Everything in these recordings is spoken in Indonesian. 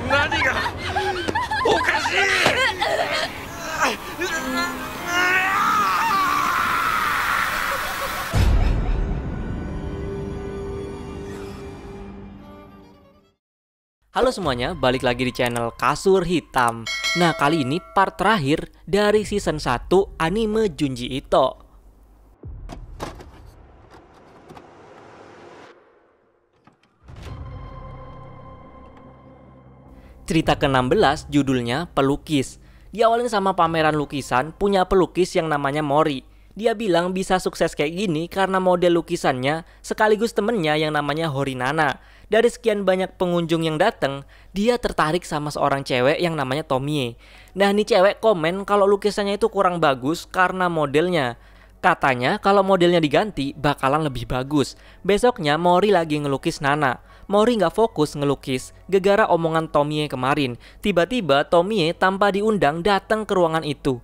何がおかしい。 Halo semuanya, balik lagi di channel Kasur Hitam. Nah, kali ini part terakhir dari season 1 anime Junji Ito. Cerita ke-16 judulnya Pelukis. Diawalin sama pameran lukisan punya pelukis yang namanya Mori. Dia bilang bisa sukses kayak gini karena model lukisannya sekaligus temennya yang namanya Horinana. Dari sekian banyak pengunjung yang datang, dia tertarik sama seorang cewek yang namanya Tomie. Nah, ini cewek komen kalau lukisannya itu kurang bagus karena modelnya. Katanya kalau modelnya diganti bakalan lebih bagus. Besoknya Mori lagi ngelukis Nana. Mori nggak fokus ngelukis gegara omongan Tomie kemarin. Tiba-tiba Tomie tanpa diundang datang ke ruangan itu.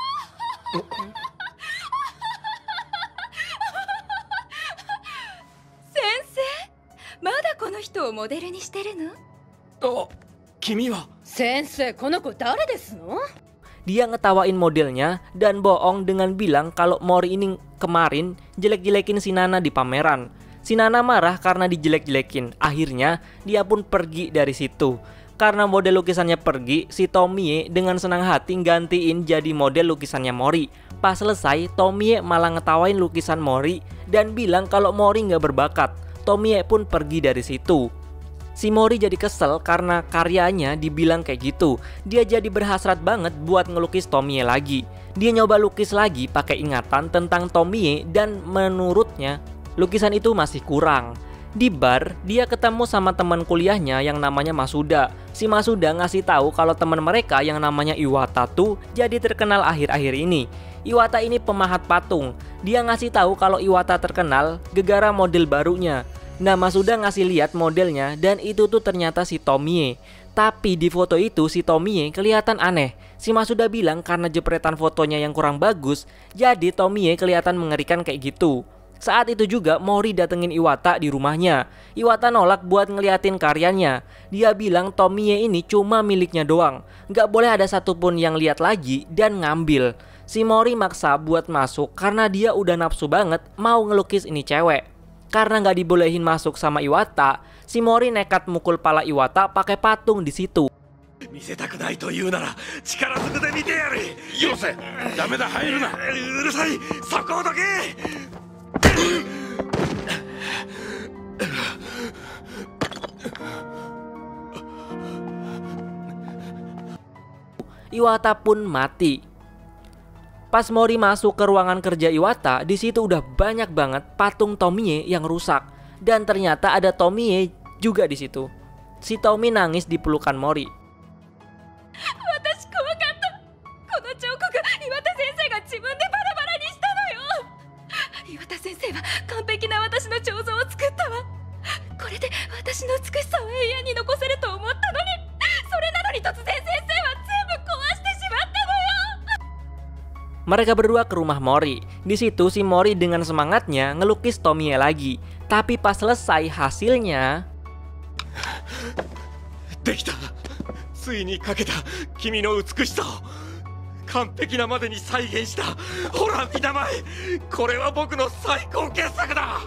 Sensei, まだこの人をモデルにしてるの？あ、君は。先生、この子誰ですの？ Dia ngetawain modelnya dan bohong dengan bilang kalau Mori ini kemarin jelek-jelekin si Nana di pameran. Si Nana marah karena dijelek-jelekin. Akhirnya dia pun pergi dari situ. Karena model lukisannya pergi, si Tomie dengan senang hati gantiin jadi model lukisannya Mori. Pas selesai, Tomie malah ngetawain lukisan Mori dan bilang kalau Mori nggak berbakat. Tomie pun pergi dari situ. Si Mori jadi kesel karena karyanya dibilang kayak gitu. Dia jadi berhasrat banget buat ngelukis Tomie lagi. Dia nyoba lukis lagi pakai ingatan tentang Tomie dan menurutnya lukisan itu masih kurang. Di bar, dia ketemu sama teman kuliahnya yang namanya Masuda. Si Masuda ngasih tahu kalau teman mereka yang namanya Iwata tuh jadi terkenal akhir-akhir ini. Iwata ini pemahat patung. Dia ngasih tahu kalau Iwata terkenal gegara model barunya. Nah, Masuda ngasih lihat modelnya dan itu tuh ternyata si Tomie. Tapi di foto itu si Tomie kelihatan aneh. Si Masuda bilang karena jepretan fotonya yang kurang bagus, jadi Tomie kelihatan mengerikan kayak gitu. Saat itu juga Mori datengin Iwata di rumahnya. Iwata nolak buat ngeliatin karyanya. Dia bilang Tomie ini cuma miliknya doang. Gak boleh ada satupun yang lihat lagi dan ngambil. Si Mori maksa buat masuk karena dia udah nafsu banget mau ngelukis ini cewek. Karena nggak dibolehin masuk sama Iwata, si Mori nekat mukul pala Iwata pakai patung di situ. Iwata pun mati. Pas Mori masuk ke ruangan kerja Iwata, di situ udah banyak banget patung Tomie yang rusak dan ternyata ada Tomie juga di situ. Si Tomie nangis di pelukan Mori. Mereka berdua ke rumah Mori. Di situ si Mori dengan semangatnya ngelukis Tomie lagi. Tapi pas selesai hasilnya, Dekita. Tsuini kaketa kimi no utsukushisa o kanpeki na made ni saigen shita. Hora, minamae. Kore wa boku no saikou kessaku da.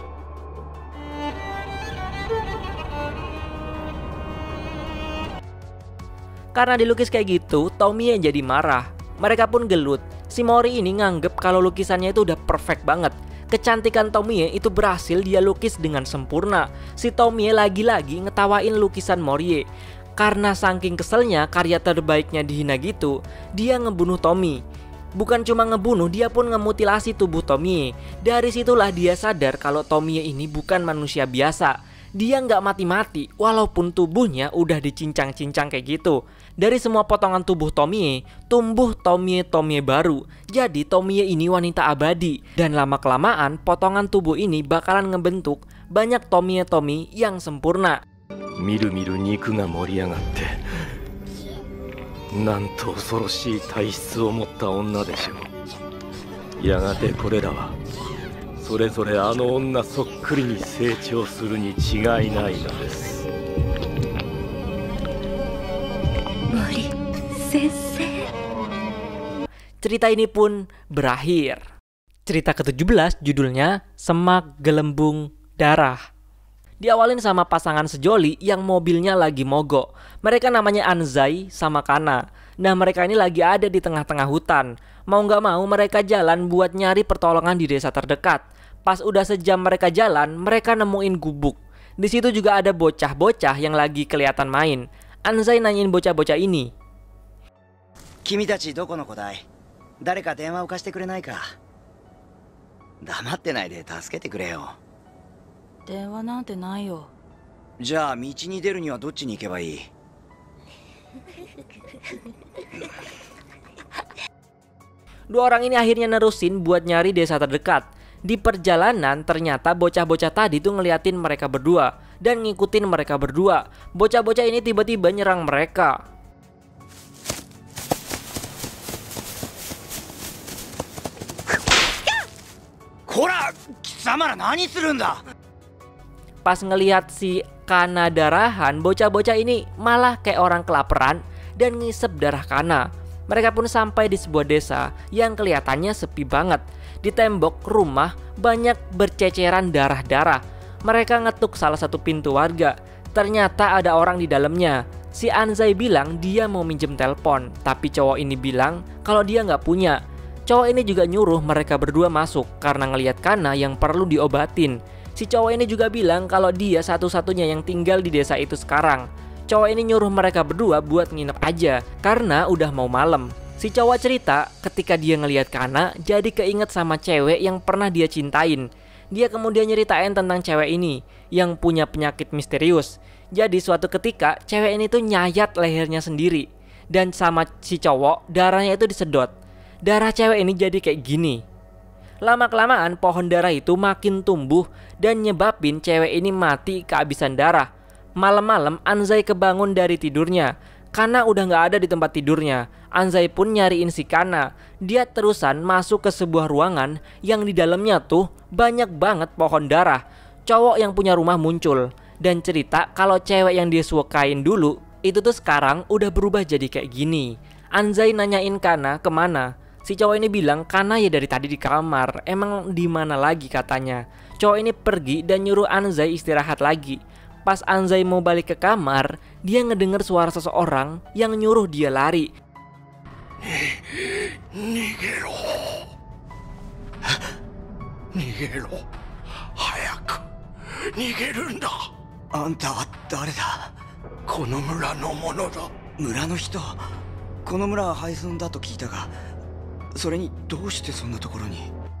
karena dilukis kayak gitu, Tomie jadi marah. Mereka pun gelut. Si Mori ini nganggep kalau lukisannya itu udah perfect banget. Kecantikan Tomie itu berhasil dia lukis dengan sempurna. Si Tomie lagi-lagi ngetawain lukisan Mori. Karena saking keselnya karya terbaiknya dihina gitu, dia ngebunuh Tomie. Bukan cuma ngebunuh, dia pun ngemutilasi tubuh Tomie. Dari situlah dia sadar kalau Tomie ini bukan manusia biasa. Dia nggak mati-mati walaupun tubuhnya udah dicincang-cincang kayak gitu. Dari semua potongan tubuh Tomie, tumbuh Tomie baru. Jadi Tomie ini wanita abadi. Dan lama-kelamaan potongan tubuh ini bakalan ngebentuk banyak Tomie yang sempurna. Miru-miru niku ga moriyagatte. Nanto osoroshii taisitsu o motta onna desho. Yagate korera wa それぞれあの女そっくりに成長するに違いないのです。 Mori Sensei. Cerita ini pun berakhir. Cerita ke-17 judulnya Semak Gelembung Darah. Diawalin sama pasangan sejoli yang mobilnya lagi mogok. Mereka namanya Anzai sama Kana. Nah, mereka ini lagi ada di tengah-tengah hutan. Mau gak mau mereka jalan buat nyari pertolongan di desa terdekat. Pas udah sejam mereka jalan, mereka nemuin gubuk. Di situ juga ada bocah-bocah yang lagi kelihatan main. Anzai nanyain bocah-bocah ini. 君たちどこの子だい？誰か電話を貸してくれないか？黙ってないで助けてくれよ。 電話なんてないよ。 じゃあ道に出るにはどっちに行けばいい？ Dua orang ini akhirnya nerusin buat nyari desa terdekat. Di perjalanan ternyata bocah-bocah tadi tuh ngeliatin mereka berdua dan ngikutin mereka berdua. Bocah-bocah ini tiba-tiba nyerang mereka. Kora, kisama nani surun da? Pas ngelihat si Kana darahan, bocah-bocah ini malah kayak orang kelaparan dan ngisep darah Kana. Mereka pun sampai di sebuah desa yang kelihatannya sepi banget. Di tembok rumah banyak berceceran darah-darah. Mereka ngetuk salah satu pintu warga. Ternyata ada orang di dalamnya. Si Anzai bilang dia mau minjem telepon, tapi cowok ini bilang kalau dia nggak punya. Cowok ini juga nyuruh mereka berdua masuk karena ngelihat Kana yang perlu diobatin. Si cowok ini juga bilang kalau dia satu-satunya yang tinggal di desa itu sekarang. Cowok ini nyuruh mereka berdua buat nginep aja karena udah mau malam. Si cowok cerita ketika dia ngelihat Kana jadi keinget sama cewek yang pernah dia cintain. Dia kemudian nyeritain tentang cewek ini yang punya penyakit misterius. Jadi suatu ketika cewek ini tuh nyayat lehernya sendiri. Dan sama si cowok darahnya itu disedot. Darah cewek ini jadi kayak gini. Lama-kelamaan pohon darah itu makin tumbuh dan nyebabin cewek ini mati kehabisan darah. Malam-malam Anzai kebangun dari tidurnya. Kana udah gak ada di tempat tidurnya. Anzai pun nyariin si Kana. Dia terusan masuk ke sebuah ruangan yang di dalamnya tuh banyak banget pohon darah. Cowok yang punya rumah muncul dan cerita kalau cewek yang dia sukain dulu itu tuh sekarang udah berubah jadi kayak gini. Anzai nanyain Kana kemana. Si cowok ini bilang Kana ya dari tadi di kamar. Emang di mana lagi katanya. Cowok ini pergi dan nyuruh Anzai istirahat lagi. Pas Anzai mau balik ke kamar, dia ngedenger suara seseorang yang nyuruh dia lari. Nigero. Nigero. Hayaku. Nigerunda. Anta wa dare da? この村の者だ。 村の人。この村は廃村だと聞いたが、それにどうしてそんなところに？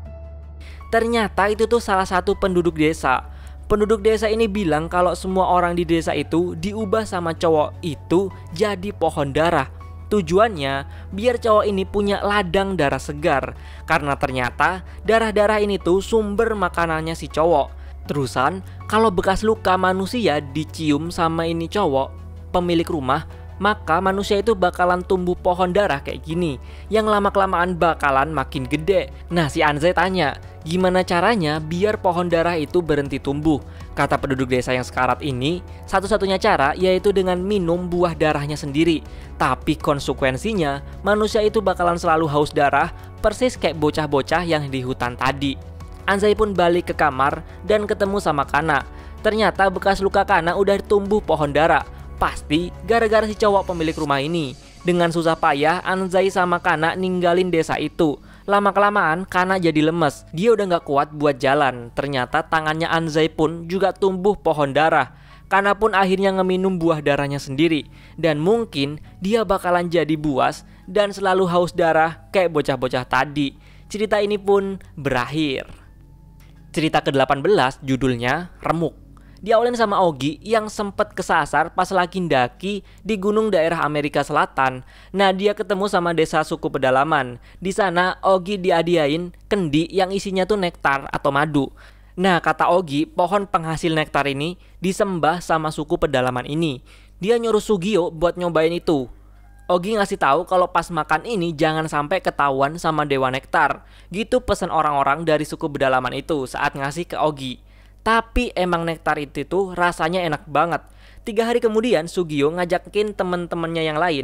Ternyata itu tuh salah satu penduduk desa. Penduduk desa ini bilang kalau semua orang di desa itu diubah sama cowok itu jadi pohon darah. Tujuannya biar cowok ini punya ladang darah segar. Karena ternyata darah-darah ini tuh sumber makanannya si cowok. Terusan kalau bekas luka manusia dicium sama ini cowok, pemilik rumah, maka manusia itu bakalan tumbuh pohon darah kayak gini, yang lama-kelamaan bakalan makin gede. Nah, si Anzai tanya, gimana caranya biar pohon darah itu berhenti tumbuh? Kata penduduk desa yang sekarat ini, satu-satunya cara yaitu dengan minum buah darahnya sendiri. Tapi konsekuensinya, manusia itu bakalan selalu haus darah, persis kayak bocah-bocah yang di hutan tadi. Anzai pun balik ke kamar dan ketemu sama Kana. Ternyata bekas luka Kana udah tumbuh pohon darah. Pasti gara-gara si cowok pemilik rumah ini. Dengan susah payah Anzai sama Kana ninggalin desa itu. Lama-kelamaan Kana jadi lemes. Dia udah gak kuat buat jalan. Ternyata tangannya Anzai pun juga tumbuh pohon darah. Kana pun akhirnya ngeminum buah darahnya sendiri. Dan mungkin dia bakalan jadi buas dan selalu haus darah kayak bocah-bocah tadi. Cerita ini pun berakhir. Cerita ke-18 judulnya Remuk. Diawalin sama Ogi yang sempet kesasar pas lagi ndaki di gunung daerah Amerika Selatan. Nah, dia ketemu sama desa suku pedalaman. Di sana Ogi diadiain kendi yang isinya tuh nektar atau madu. Nah, kata Ogi, pohon penghasil nektar ini disembah sama suku pedalaman ini. Dia nyuruh Sugio buat nyobain itu. Ogi ngasih tahu kalau pas makan ini jangan sampai ketahuan sama dewa nektar. Gitu pesan orang-orang dari suku pedalaman itu saat ngasih ke Ogi. Tapi emang nektar itu tuh rasanya enak banget. 3 hari kemudian Sugio ngajakin temen-temennya yang lain.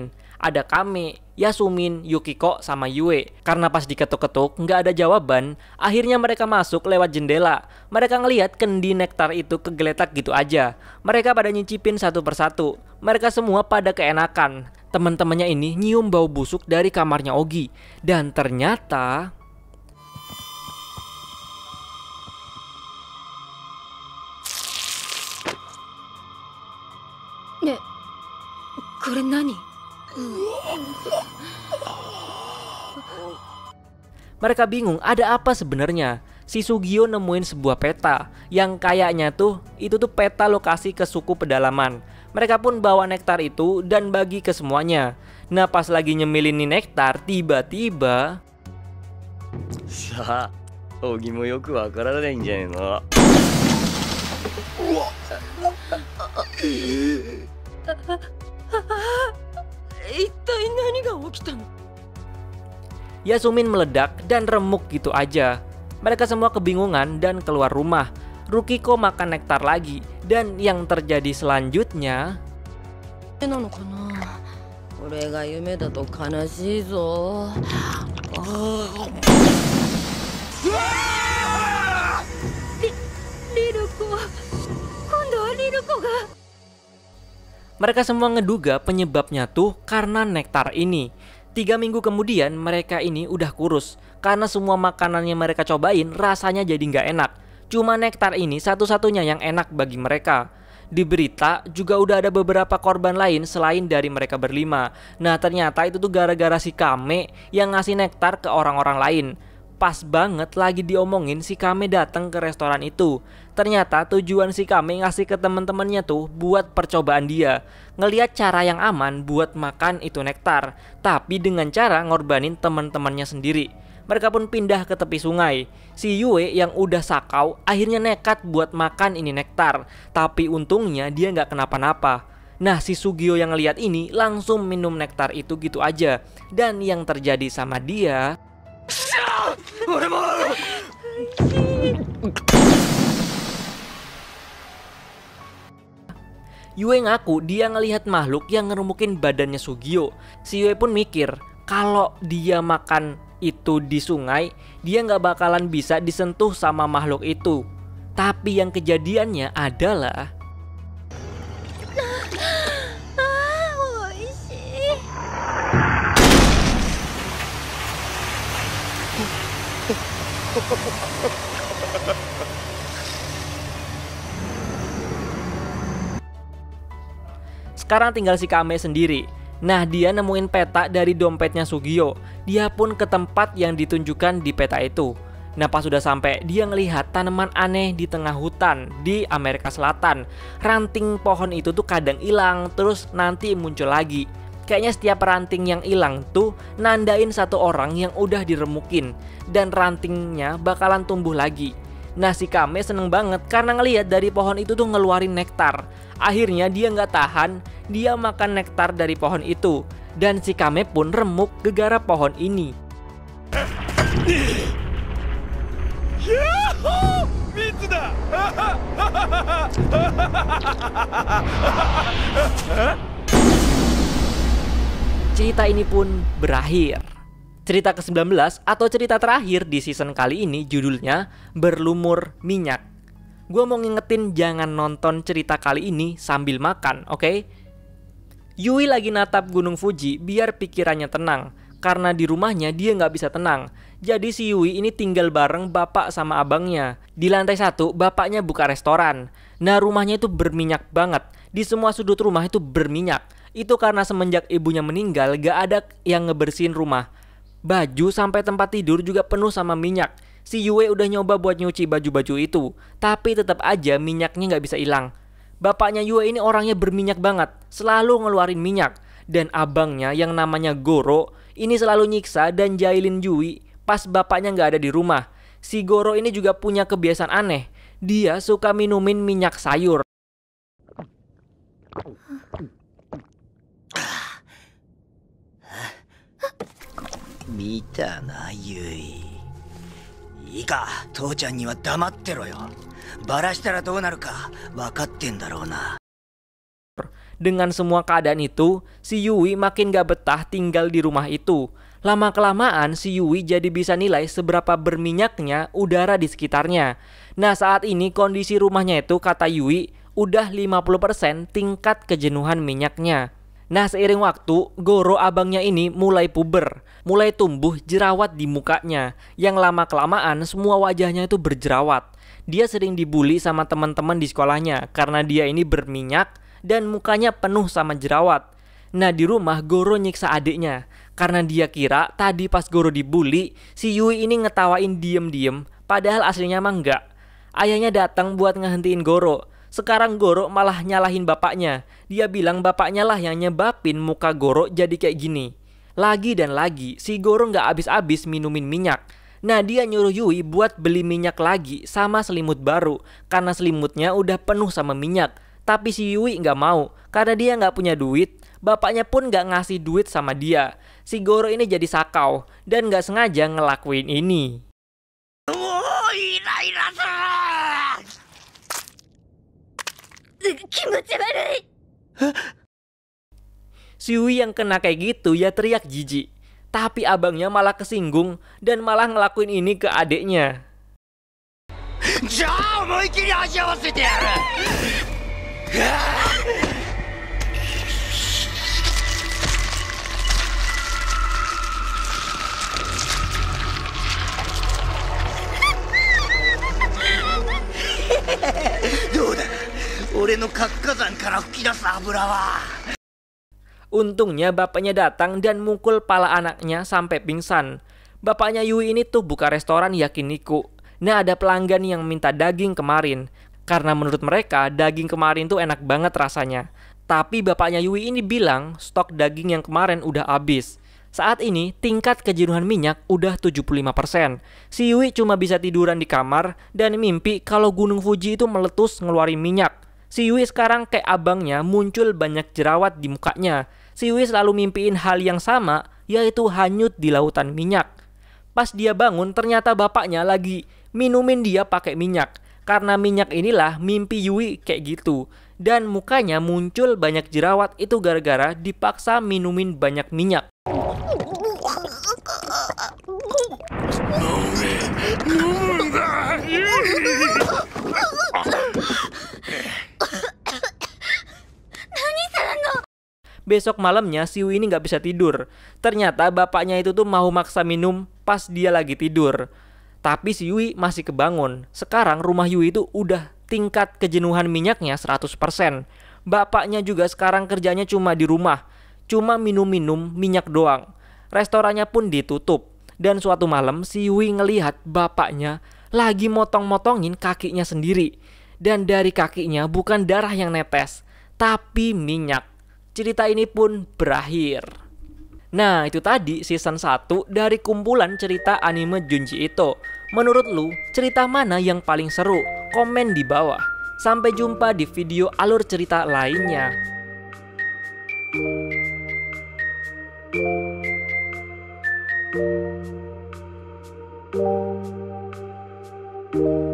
Ada Kame, Yasumin, Yukiko, sama Yue. Karena pas diketuk-ketuk nggak ada jawaban, akhirnya mereka masuk lewat jendela. Mereka ngelihat kendi nektar itu kegeletak gitu aja. Mereka pada nyicipin satu persatu. Mereka semua pada keenakan. Teman-temannya ini nyium bau busuk dari kamarnya Ogi. Dan ternyata... Ne, これ何? Mereka bingung ada apa sebenarnya. Si Sugio nemuin sebuah peta yang kayaknya itu tuh peta lokasi ke suku pedalaman. Mereka pun bawa nektar itu dan bagi ke semuanya. Nah pas lagi nyemilin nih nektar, tiba-tiba... さあ、小木もよくわからないんじゃねえの。 一体何が起きたの? Yasumin meledak dan remuk gitu aja. Mereka semua kebingungan dan keluar rumah. Rukiko makan nektar lagi. Dan yang terjadi selanjutnya... なのかな? これが夢だと悲しいぞ。リルコ、今度はリルコが。 Mereka semua ngeduga penyebabnya tuh karena nektar ini. 3 minggu kemudian mereka ini udah kurus. Karena semua makanan yang mereka cobain rasanya jadi nggak enak. Cuma nektar ini satu-satunya yang enak bagi mereka. Di berita juga udah ada beberapa korban lain selain dari mereka berlima. Nah ternyata itu tuh gara-gara si Kame yang ngasih nektar ke orang-orang lain. Pas banget lagi diomongin si Kame datang ke restoran itu. Ternyata tujuan si Kame ngasih ke teman-temannya tuh buat percobaan dia. Ngeliat cara yang aman buat makan itu nektar. Tapi dengan cara ngorbanin teman-temannya sendiri. Mereka pun pindah ke tepi sungai. Si Yue yang udah sakau akhirnya nekat buat makan ini nektar. Tapi untungnya dia nggak kenapa-napa. Nah si Sugio yang ngeliat ini langsung minum nektar itu gitu aja. Dan yang terjadi sama dia... Yue ngaku dia ngelihat makhluk yang ngeremukin badannya Sugio. Si Yue pun mikir kalau dia makan itu di sungai, dia nggak bakalan bisa disentuh sama makhluk itu. Tapi yang kejadiannya adalah sekarang tinggal si Kame sendiri. Nah dia nemuin peta dari dompetnya Sugio. Dia pun ke tempat yang ditunjukkan di peta itu. Nah pas sudah sampai dia ngelihat tanaman aneh di tengah hutan di Amerika Selatan. Ranting pohon itu tuh kadang hilang terus nanti muncul lagi. Kayaknya setiap ranting yang hilang tuh nandain satu orang yang udah diremukin. Dan rantingnya bakalan tumbuh lagi. Nah si Kame seneng banget karena ngelihat dari pohon itu tuh ngeluarin nektar. Akhirnya dia nggak tahan, dia makan nektar dari pohon itu. Dan si Kame pun remuk gegara pohon ini. Cerita ini pun berakhir. Cerita ke-19 atau cerita terakhir di season kali ini judulnya Berlumur Minyak. Gue mau ngingetin jangan nonton cerita kali ini sambil makan, oke? Yui lagi natap Gunung Fuji biar pikirannya tenang. Karena di rumahnya dia nggak bisa tenang. Jadi si Yui ini tinggal bareng bapak sama abangnya. Di lantai 1 bapaknya buka restoran. Nah rumahnya itu berminyak banget. Di semua sudut rumah itu berminyak. Itu karena semenjak ibunya meninggal gak ada yang ngebersihin rumah. Baju sampai tempat tidur juga penuh sama minyak. Si Yue udah nyoba buat nyuci baju-baju itu, tapi tetap aja minyaknya nggak bisa hilang. Bapaknya Yue ini orangnya berminyak banget, selalu ngeluarin minyak. Dan abangnya yang namanya Goro ini selalu nyiksa dan jahilin Yui pas bapaknya nggak ada di rumah. Si Goro ini juga punya kebiasaan aneh. Dia suka minumin minyak sayur. 見たなユイ。いいか父ちゃんには黙ってろよ。バラしたらどうなるか分かってんだろうな。 Dengan semua keadaan itu, si Yui makin gak betah tinggal di rumah itu. Lama-kelamaan si Yui jadi bisa nilai seberapa berminyaknya udara di sekitarnya. Nah saat ini kondisi rumahnya itu kata Yui udah 50% tingkat kejenuhan minyaknya. Nah seiring waktu, Goro abangnya ini mulai puber, mulai tumbuh jerawat di mukanya, yang lama-kelamaan semua wajahnya itu berjerawat. Dia sering dibully sama teman-teman di sekolahnya karena dia ini berminyak dan mukanya penuh sama jerawat. Nah di rumah Goro nyiksa adiknya karena dia kira tadi pas Goro dibully, si Yui ini ngetawain diem-diem, padahal aslinya mah enggak. Ayahnya datang buat ngehentiin Goro. Sekarang Goro malah nyalahin bapaknya. Dia bilang bapaknya lah yang nyebabin muka Goro jadi kayak gini. Lagi dan lagi, si Goro nggak habis-habis minumin minyak. Nah dia nyuruh Yui buat beli minyak lagi sama selimut baru karena selimutnya udah penuh sama minyak. Tapi si Yui nggak mau karena dia nggak punya duit. Bapaknya pun nggak ngasih duit sama dia. Si Goro ini jadi sakau dan nggak sengaja ngelakuin ini. Si Yui yang kena kayak gitu ya teriak jijik. Tapi abangnya malah kesinggung dan malah ngelakuin ini ke adiknya. Untungnya bapaknya datang dan mukul pala anaknya sampai pingsan. Bapaknya Yui ini tuh buka restoran yakiniku. Nah ada pelanggan yang minta daging kemarin. Karena menurut mereka daging kemarin tuh enak banget rasanya. Tapi bapaknya Yui ini bilang stok daging yang kemarin udah habis. Saat ini tingkat kejenuhan minyak udah 75%. Si Yui cuma bisa tiduran di kamar dan mimpi kalau Gunung Fuji itu meletus ngeluarin minyak. Si Yui sekarang kayak abangnya muncul banyak jerawat di mukanya. Si Yui selalu mimpiin hal yang sama, yaitu hanyut di lautan minyak. Pas dia bangun ternyata bapaknya lagi minumin dia pakai minyak. Karena minyak inilah mimpi Yui kayak gitu. Dan mukanya muncul banyak jerawat itu gara-gara dipaksa minumin banyak minyak. Besok malamnya si Yui ini gak bisa tidur. Ternyata bapaknya itu tuh mau maksa minum pas dia lagi tidur. Tapi si Yui masih kebangun. Sekarang rumah Yui itu udah tingkat kejenuhan minyaknya 100%. Bapaknya juga sekarang kerjanya cuma di rumah. Cuma minum-minum minyak doang. Restorannya pun ditutup. Dan suatu malam si Yui ngelihat bapaknya lagi motong-motongin kakinya sendiri. Dan dari kakinya bukan darah yang netes, tapi minyak. Cerita ini pun berakhir. Nah itu tadi season 1 dari kumpulan cerita anime Junji Ito. Menurut lu cerita mana yang paling seru? Komen di bawah. Sampai jumpa di video alur cerita lainnya.